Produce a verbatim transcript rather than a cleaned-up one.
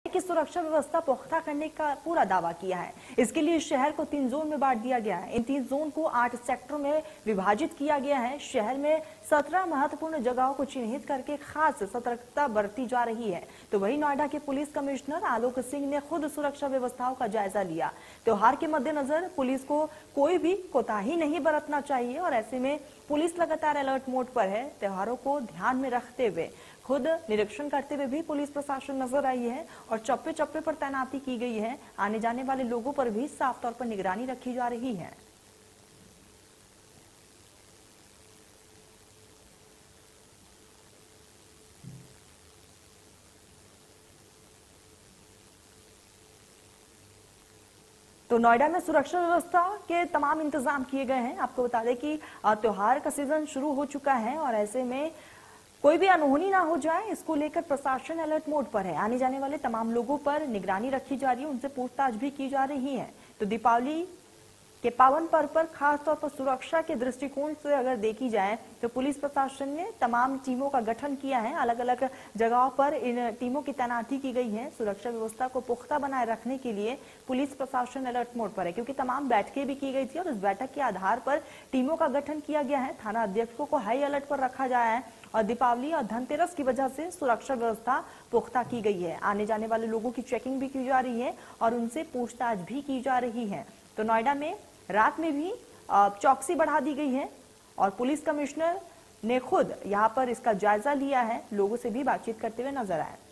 की सुरक्षा व्यवस्था पुख्ता करने का पूरा दावा किया है। इसके लिए शहर को तीन जोन में बांट दिया गया है। इन तीन जोन को आठ सेक्टरों में विभाजित किया गया है। शहर में सत्रह महत्वपूर्ण जगहों को चिन्हित करके खास सतर्कता बरती जा रही है। तो वहीं नोएडा के पुलिस कमिश्नर आलोक सिंह ने खुद सुरक्षा व्यवस्थाओं का जायजा लिया। त्योहार के मद्देनजर पुलिस को कोई भी कोताही नहीं बरतना चाहिए और ऐसे में पुलिस लगातार अलर्ट मोड पर है। त्योहारों को ध्यान में रखते हुए खुद निरीक्षण करते हुए भी पुलिस प्रशासन नजर आई है और चप्पे चप्पे पर तैनाती की गई है। आने जाने वाले लोगों पर भी साफ तौर पर निगरानी रखी जा रही है। तो नोएडा में सुरक्षा व्यवस्था के तमाम इंतजाम किए गए हैं। आपको बता दें कि त्योहार का सीजन शुरू हो चुका है और ऐसे में कोई भी अनहोनी ना हो जाए, इसको लेकर प्रशासन अलर्ट मोड पर है। आने जाने वाले तमाम लोगों पर निगरानी रखी जा रही है, उनसे पूछताछ भी की जा रही है। तो दीपावली के पावन पर्व पर खास तौर पर सुरक्षा के दृष्टिकोण से अगर देखी जाए तो पुलिस प्रशासन ने तमाम टीमों का गठन किया है। अलग अलग जगहों पर इन टीमों की तैनाती की गई है। सुरक्षा व्यवस्था को पुख्ता बनाए रखने के लिए पुलिस प्रशासन अलर्ट मोड पर है, क्योंकि तमाम बैठकें भी की गई थी और उस बैठक के आधार पर टीमों का गठन किया गया है। थाना अध्यक्षों को हाई अलर्ट पर रखा गया है और दीपावली और धनतेरस की वजह से सुरक्षा व्यवस्था पुख्ता की गई है। आने जाने वाले लोगों की चेकिंग भी की जा रही है और उनसे पूछताछ भी की जा रही है। तो नोएडा में रात में भी चौकसी बढ़ा दी गई है और पुलिस कमिश्नर ने खुद यहां पर इसका जायजा लिया है, लोगों से भी बातचीत करते हुए नजर आए।